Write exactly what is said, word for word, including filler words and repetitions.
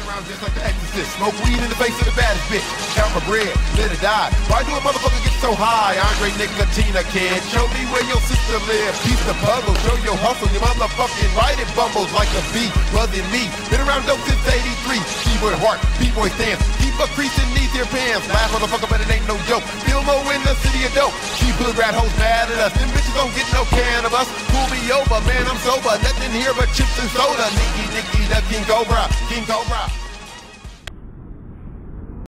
around just like the exorcist. Smoke weed in the face of the baddest bitch. Count my bread, let it die. Why do a motherfucker get so high? Andre Nicotina, kid. Show me where your sister live. Piece the puzzle, show your hustle. Your motherfucking right, it bumbles like a bee. Buzzing me. Been around dope since eighty-three. Keyboard heart, B-boy stance. Keep a crease in these here pants. Last motherfucker, but it ain't no joke. Feel more in the city of dope. She hood rat hoes mad at us. Them bitches don't get no can of us. Pull me over, man, I'm sober. Nothing here but chips and soda. Nicky, Nicky, the King Cobra. King Cobra.